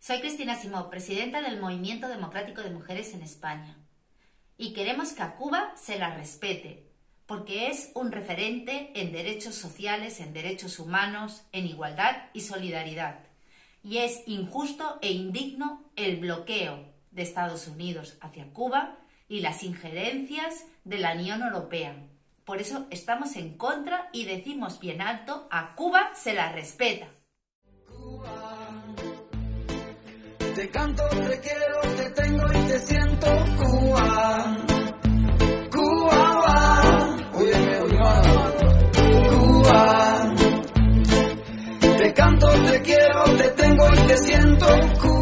Soy Cristina Simó, presidenta del Movimiento Democrático de Mujeres en España. Y queremos que a Cuba se la respete, porque es un referente en derechos sociales, en derechos humanos, en igualdad y solidaridad. Y es injusto e indigno el bloqueo de Estados Unidos hacia Cuba y las injerencias de la Unión Europea. Por eso estamos en contra y decimos bien alto: a Cuba se la respeta. Te canto, te quiero, te tengo y te siento, Cuba. Cuba, va. Óyeme, Cuba. Te canto, te quiero, te tengo y te siento, Cuba.